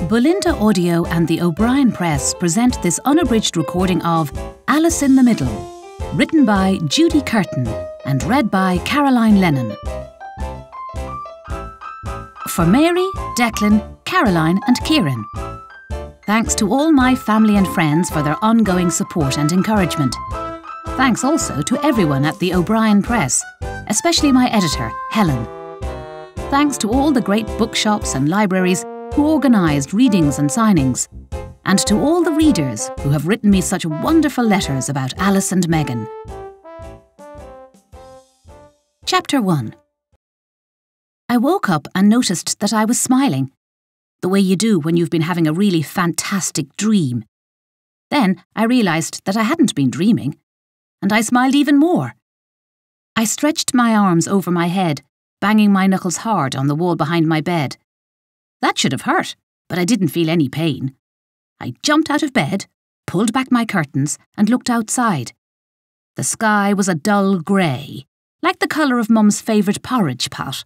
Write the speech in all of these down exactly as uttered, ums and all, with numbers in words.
Belinda Audio and the O'Brien Press present this unabridged recording of Alice in the Middle, written by Judi Curtin and read by Caroline Lennon. For Mary, Declan, Caroline and Kieran. Thanks to all my family and friends for their ongoing support and encouragement. Thanks also to everyone at the O'Brien Press, especially my editor, Helen. Thanks to all the great bookshops and libraries who organised readings and signings, and to all the readers who have written me such wonderful letters about Alice and Megan. Chapter one. I woke up and noticed that I was smiling, the way you do when you've been having a really fantastic dream. Then I realised that I hadn't been dreaming, and I smiled even more. I stretched my arms over my head, banging my knuckles hard on the wall behind my bed. That should have hurt, but I didn't feel any pain. I jumped out of bed, pulled back my curtains and looked outside. The sky was a dull grey, like the colour of Mum's favourite porridge pot.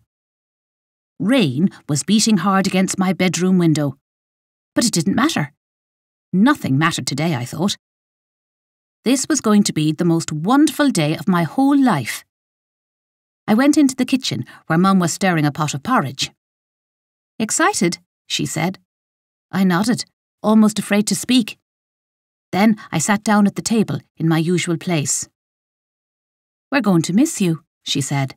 Rain was beating hard against my bedroom window, but it didn't matter. Nothing mattered today, I thought. This was going to be the most wonderful day of my whole life. I went into the kitchen where Mum was stirring a pot of porridge. "Excited?" she said. I nodded, almost afraid to speak. Then I sat down at the table in my usual place. "We're going to miss you," she said.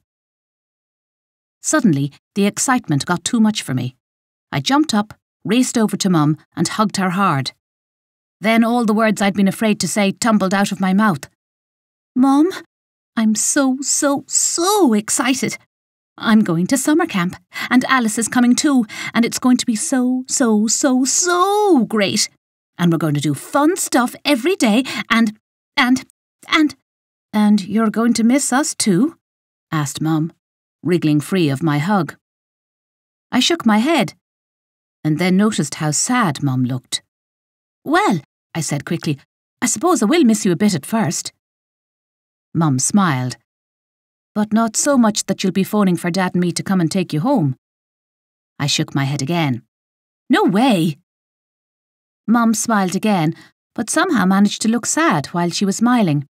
Suddenly, the excitement got too much for me. I jumped up, raced over to Mum and hugged her hard. Then all the words I'd been afraid to say tumbled out of my mouth. "Mum, I'm so, so, so excited. I'm going to summer camp, and Alice is coming too, and it's going to be so, so, so, so great. And we're going to do fun stuff every day, and, and, and... And you're going to miss us too?" asked Mum, wriggling free of my hug. I shook my head, and then noticed how sad Mum looked. "Well," I said quickly, "I suppose I will miss you a bit at first." Mum smiled. "But not so much that you'll be phoning for Dad and me to come and take you home." I shook my head again. "No way!" Mum smiled again, but somehow managed to look sad while she was smiling.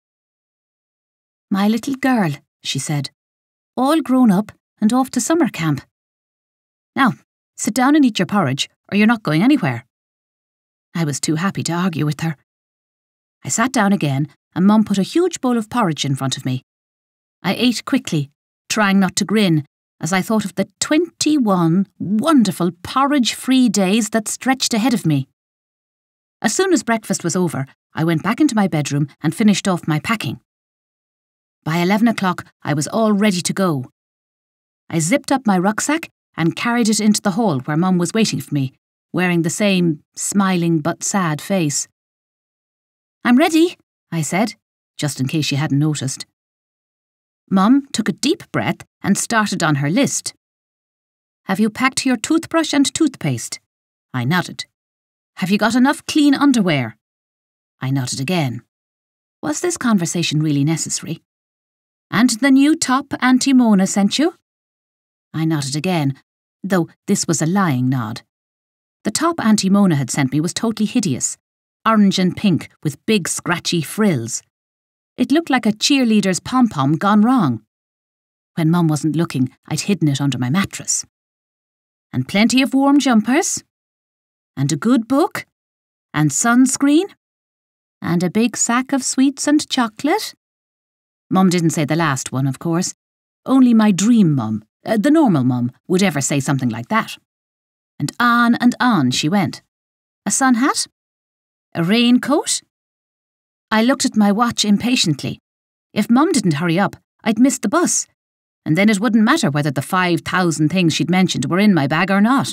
"My little girl," she said, "all grown up and off to summer camp. Now, sit down and eat your porridge, or you're not going anywhere." I was too happy to argue with her. I sat down again, and Mum put a huge bowl of porridge in front of me. I ate quickly, trying not to grin, as I thought of the twenty-one wonderful porridge-free days that stretched ahead of me. As soon as breakfast was over, I went back into my bedroom and finished off my packing. By eleven o'clock, I was all ready to go. I zipped up my rucksack and carried it into the hall where Mum was waiting for me, wearing the same smiling but sad face. "I'm ready," I said, just in case she hadn't noticed. Mum took a deep breath and started on her list. "Have you packed your toothbrush and toothpaste?" I nodded. "Have you got enough clean underwear?" I nodded again. Was this conversation really necessary? "And the new top Auntie Mona sent you?" I nodded again, though this was a lying nod. The top Auntie Mona had sent me was totally hideous, orange and pink with big scratchy frills. It looked like a cheerleader's pom-pom gone wrong. When Mum wasn't looking, I'd hidden it under my mattress. "And plenty of warm jumpers? And a good book? And sunscreen? And a big sack of sweets and chocolate?" Mum didn't say the last one, of course. Only my dream Mum, uh, the normal Mum, would ever say something like that. And on and on she went. "A sun hat? A raincoat?" I looked at my watch impatiently. If Mum didn't hurry up, I'd miss the bus, and then it wouldn't matter whether the five thousand things she'd mentioned were in my bag or not.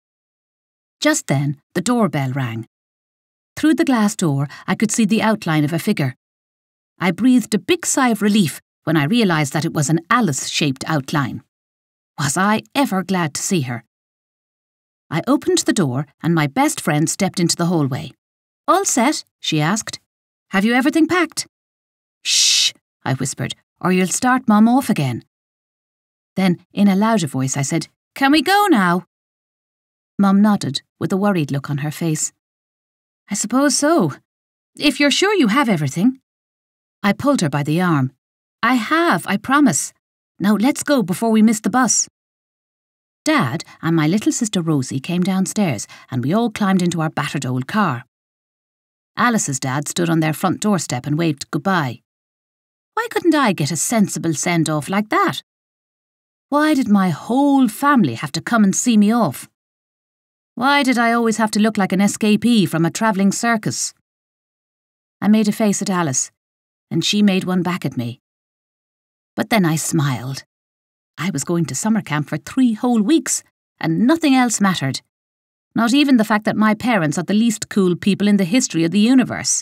Just then, the doorbell rang. Through the glass door, I could see the outline of a figure. I breathed a big sigh of relief when I realised that it was an Alice-shaped outline. Was I ever glad to see her? I opened the door, and my best friend stepped into the hallway. "All set?" she asked. "Have you everything packed?" "Shh," I whispered, "or you'll start Mum off again." Then, in a louder voice, I said, "Can we go now?" Mum nodded, with a worried look on her face. I suppose so. If you're sure you have everything. I pulled her by the arm. I have, I promise. Now let's go before we miss the bus. Dad and my little sister Rosie came downstairs and we all climbed into our battered old car. Alice's dad stood on their front doorstep and waved goodbye. Why couldn't I get a sensible send-off like that? Why did my whole family have to come and see me off? Why did I always have to look like an escapee from a travelling circus? I made a face at Alice, and she made one back at me. But then I smiled. I was going to summer camp for three whole weeks, and nothing else mattered. Not even the fact that my parents are the least cool people in the history of the universe.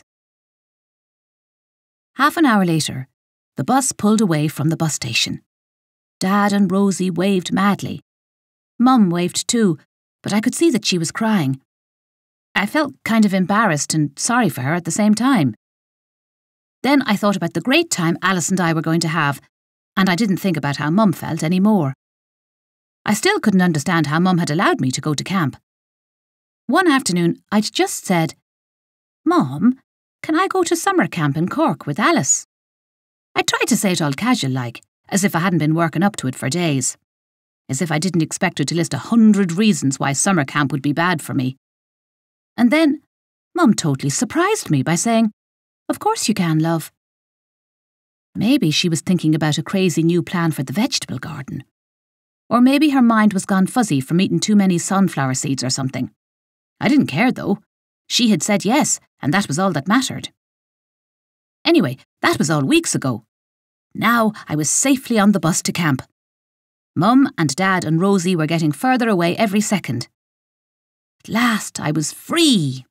Half an hour later, the bus pulled away from the bus station. Dad and Rosie waved madly. Mum waved too, but I could see that she was crying. I felt kind of embarrassed and sorry for her at the same time. Then I thought about the great time Alice and I were going to have, and I didn't think about how Mum felt any more. I still couldn't understand how Mum had allowed me to go to camp. One afternoon, I'd just said, Mom, can I go to summer camp in Cork with Alice? I tried to say it all casual-like, as if I hadn't been working up to it for days. As if I didn't expect her to list a hundred reasons why summer camp would be bad for me. And then, Mum totally surprised me by saying, Of course you can, love. Maybe she was thinking about a crazy new plan for the vegetable garden. Or maybe her mind was gone fuzzy from eating too many sunflower seeds or something. I didn't care, though. She had said yes, and that was all that mattered. Anyway, that was all weeks ago. Now I was safely on the bus to camp. Mum and Dad and Rosie were getting further away every second. At last I was free.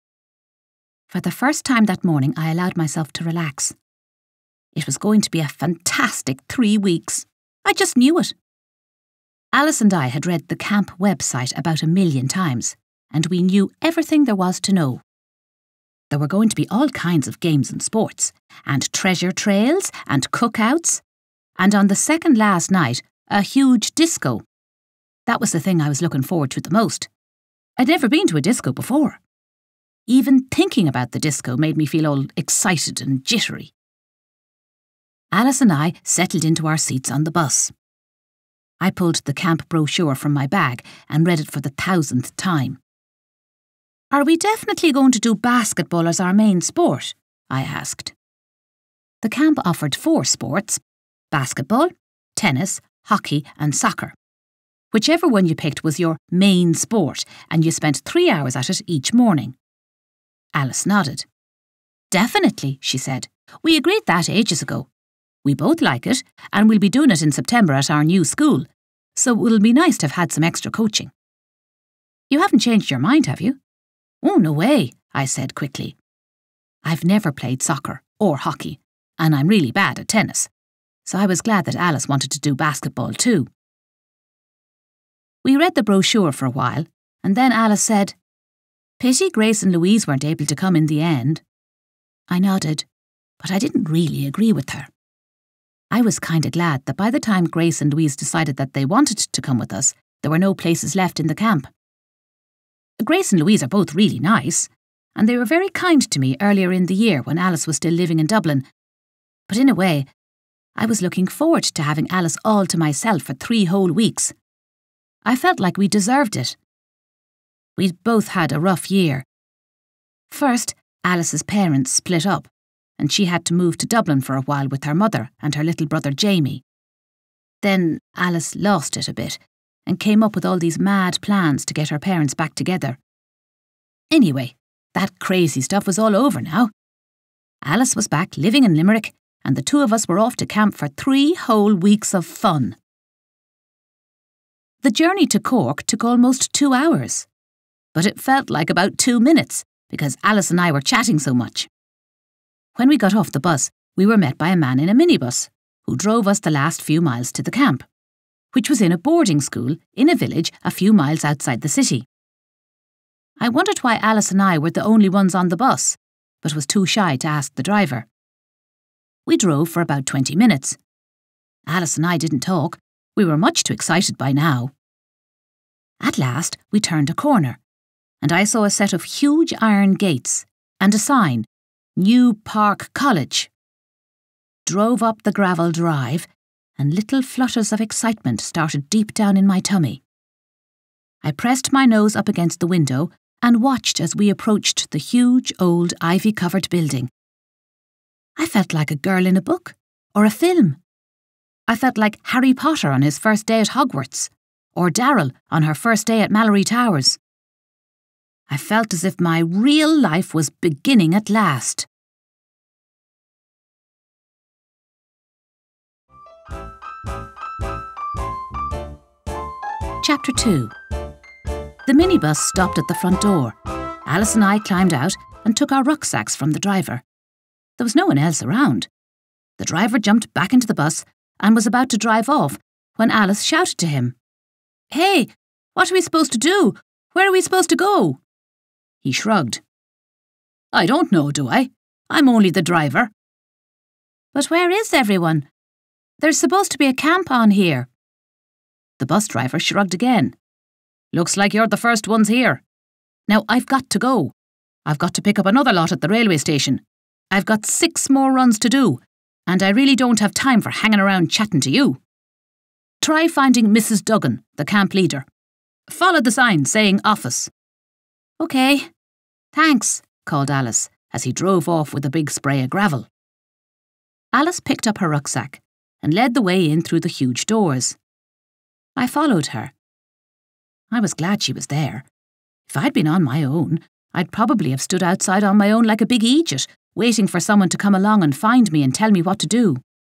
For the first time that morning, I allowed myself to relax. It was going to be a fantastic three weeks. I just knew it. Alice and I had read the camp website about a million times, and we knew everything there was to know. There were going to be all kinds of games and sports, and treasure trails, and cookouts, and on the second last night, a huge disco. That was the thing I was looking forward to the most. I'd never been to a disco before. Even thinking about the disco made me feel all excited and jittery. Alice and I settled into our seats on the bus. I pulled the camp brochure from my bag and read it for the thousandth time. Are we definitely going to do basketball as our main sport? I asked. The camp offered four sports: basketball, tennis, hockey and soccer. Whichever one you picked was your main sport, and you spent three hours at it each morning. Alice nodded. Definitely, she said. We agreed that ages ago. We both like it, and we'll be doing it in September at our new school, so it'll be nice to have had some extra coaching. You haven't changed your mind, have you? Oh, no way, I said quickly. I've never played soccer or hockey, and I'm really bad at tennis, so I was glad that Alice wanted to do basketball too. We read the brochure for a while, and then Alice said, Pity Grace and Louise weren't able to come in the end. I nodded, but I didn't really agree with her. I was kind of glad that by the time Grace and Louise decided that they wanted to come with us, there were no places left in the camp. Grace and Louise are both really nice, and they were very kind to me earlier in the year when Alice was still living in Dublin. But in a way, I was looking forward to having Alice all to myself for three whole weeks. I felt like we deserved it. We'd both had a rough year. First, Alice's parents split up, and she had to move to Dublin for a while with her mother and her little brother Jamie. Then Alice lost it a bit and came up with all these mad plans to get her parents back together. Anyway, that crazy stuff was all over now. Alice was back living in Limerick, and the two of us were off to camp for three whole weeks of fun. The journey to Cork took almost two hours, but it felt like about two minutes because Alice and I were chatting so much. When we got off the bus, we were met by a man in a minibus who drove us the last few miles to the camp, which was in a boarding school in a village a few miles outside the city. I wondered why Alice and I were the only ones on the bus, but was too shy to ask the driver. We drove for about twenty minutes. Alice and I didn't talk. We were much too excited by now. At last, we turned a corner, and I saw a set of huge iron gates and a sign, New Park College. Drove up the gravel drive, and little flutters of excitement started deep down in my tummy. I pressed my nose up against the window and watched as we approached the huge old ivy-covered building. I felt like a girl in a book or a film. I felt like Harry Potter on his first day at Hogwarts, or Daryl on her first day at Mallory Towers. I felt as if my real life was beginning at last. Chapter two. The minibus stopped at the front door. Alice and I climbed out and took our rucksacks from the driver. There was no one else around. The driver jumped back into the bus and was about to drive off when Alice shouted to him, "Hey, what are we supposed to do? Where are we supposed to go?" He shrugged. "I don't know, do I? I'm only the driver." "But where is everyone? There's supposed to be a camp on here." The bus driver shrugged again. "Looks like you're the first ones here. Now I've got to go. I've got to pick up another lot at the railway station. I've got six more runs to do, and I really don't have time for hanging around chatting to you. Try finding Missus Duggan, the camp leader. Follow the sign saying office." "OK. Thanks," called Alice as he drove off with a big spray of gravel. Alice picked up her rucksack and led the way in through the huge doors. I followed her. I was glad she was there. If I'd been on my own, I'd probably have stood outside on my own like a big Egypt, waiting for someone to come along and find me and tell me what to do.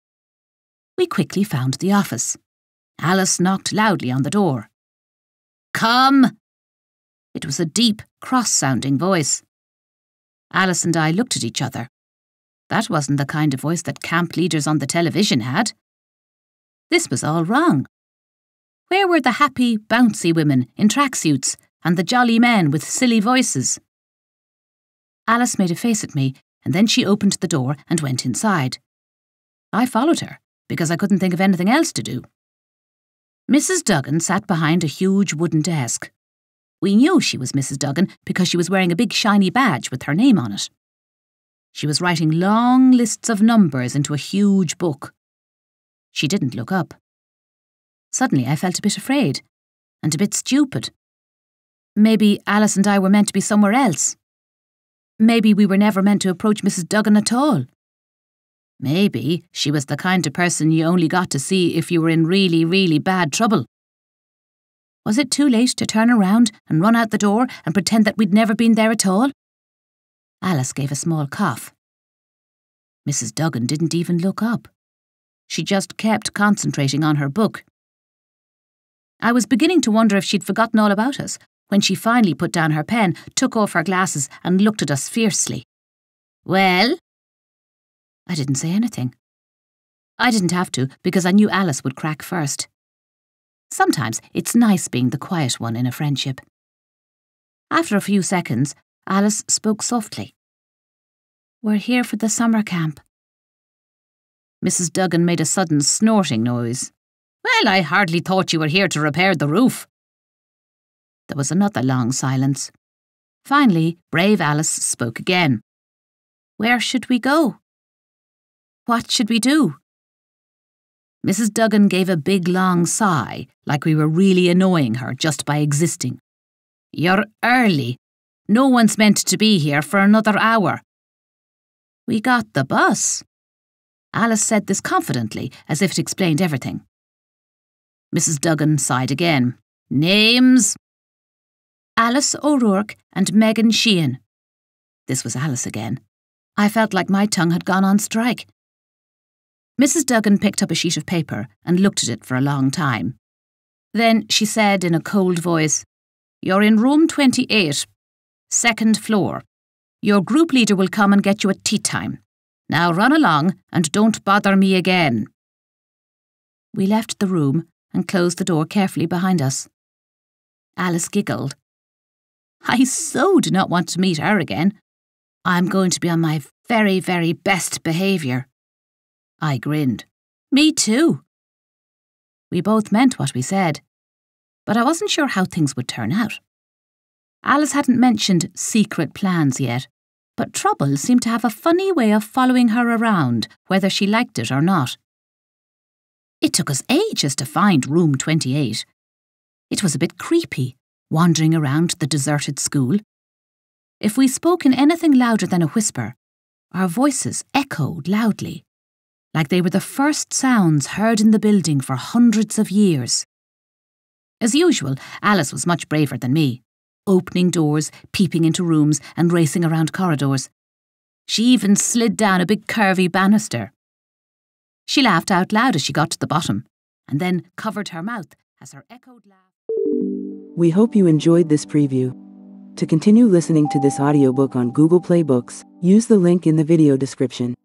We quickly found the office. Alice knocked loudly on the door. "Come!" It was a deep, cross-sounding voice. Alice and I looked at each other. That wasn't the kind of voice that camp leaders on the television had. This was all wrong. Where were the happy, bouncy women in tracksuits and the jolly men with silly voices? Alice made a face at me, and then she opened the door and went inside. I followed her, because I couldn't think of anything else to do. Missus Duggan sat behind a huge wooden desk. We knew she was Missus Duggan because she was wearing a big shiny badge with her name on it. She was writing long lists of numbers into a huge book. She didn't look up. Suddenly I felt a bit afraid, and a bit stupid. Maybe Alice and I were meant to be somewhere else. Maybe we were never meant to approach Missus Duggan at all. Maybe she was the kind of person you only got to see if you were in really, really bad trouble. Was it too late to turn around and run out the door and pretend that we'd never been there at all? Alice gave a small cough. Missus Duggan didn't even look up. She just kept concentrating on her book. I was beginning to wonder if she'd forgotten all about us when she finally put down her pen, took off her glasses and looked at us fiercely. "Well?" I didn't say anything. I didn't have to because I knew Alice would crack first. Sometimes it's nice being the quiet one in a friendship. After a few seconds, Alice spoke softly. "We're here for the summer camp." Missus Duggan made a sudden snorting noise. "Well, I hardly thought you were here to repair the roof." There was another long silence. Finally, brave Alice spoke again. "Where should we go? What should we do?" Missus Duggan gave a big long sigh, like we were really annoying her just by existing. "You're early. No one's meant to be here for another hour." "We got the bus." Alice said this confidently, as if it explained everything. Missus Duggan sighed again. "Names?" "Alice O'Rourke and Megan Sheehan." This was Alice again. I felt like my tongue had gone on strike. Missus Duggan picked up a sheet of paper and looked at it for a long time. Then she said in a cold voice, "You're in room twenty-eight, second floor. Your group leader will come and get you at tea time. Now run along and don't bother me again." We left the room and closed the door carefully behind us. Alice giggled. I so do not want to meet her again. I'm going to be on my very, very best behaviour. I grinned. Me too. We both meant what we said. but I wasn't sure how things would turn out. Alice hadn't mentioned secret plans yet, but trouble seemed to have a funny way of following her around, whether she liked it or not. It took us ages to find room twenty-eight. It was a bit creepy, wandering around the deserted school. If we spoke in anything louder than a whisper, our voices echoed loudly, like they were the first sounds heard in the building for hundreds of years. As usual, Alice was much braver than me, opening doors, peeping into rooms, and racing around corridors. She even slid down a big curvy banister. She laughed out loud as she got to the bottom, and then covered her mouth as her echoed laugh. We hope you enjoyed this preview. To continue listening to this audiobook on Google Play Books, use the link in the video description.